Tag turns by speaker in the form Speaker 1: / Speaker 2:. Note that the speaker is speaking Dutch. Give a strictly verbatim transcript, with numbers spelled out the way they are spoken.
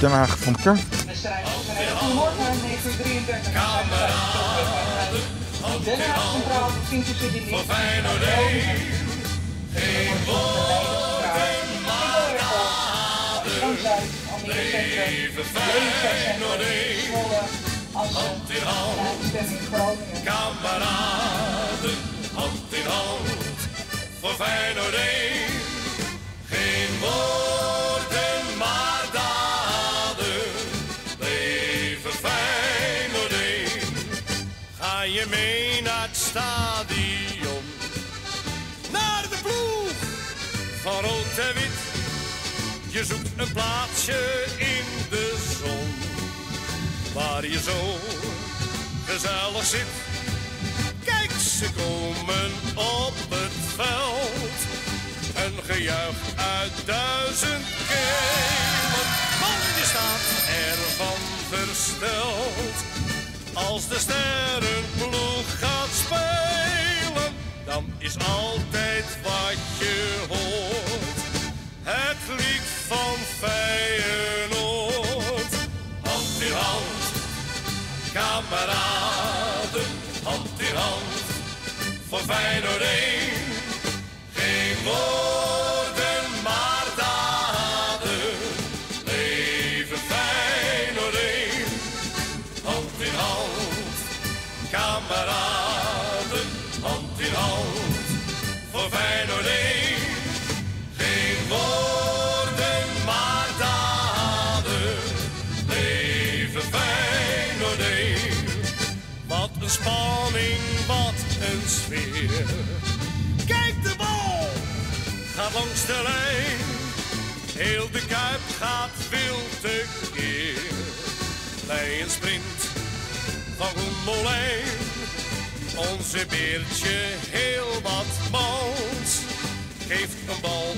Speaker 1: Den Haag van Kar.
Speaker 2: Goedemorgen, negen uur drieëndertig.
Speaker 3: Kameraden,
Speaker 2: Den Haag Centraal, provincie Zuid-Limburg.
Speaker 3: voor Feyenoord één. Geen woorden maar daden. Leven Feyenoord één. Hand in hand, kameraden, hand in hand. Voor Feyenoord één. Geen woorden maar daden. Leven Feyenoord één. Ga je mee naar het stadion, naar de ploeg van rood en wit. Je zoekt een plaatsje in de zon, waar je zo gezellig zit. Kijk, ze komen op het veld, een gejuich uit duizend kelen. Want je staat ervan versteld, als de sterrenploeg gaat spelen, dan is altijd wat je hoort het lied van Feyenoord. Hand in hand, kameraden, hand in hand, voor Feyenoord één. Geen woorden maar daden, leven Feyenoord één. Hand in hand, kameraden, hand in hand, voor Feyenoord één. Geen woorden maar daden, leven Feyenoord één. Wat een spanning, wat een sfeer. Kijk, de bal gaat langs de lijn, heel de Kuip gaat veel te keer. Bij een sprint van Goemelijn, onze Beertje heel wat mans, geeft een bal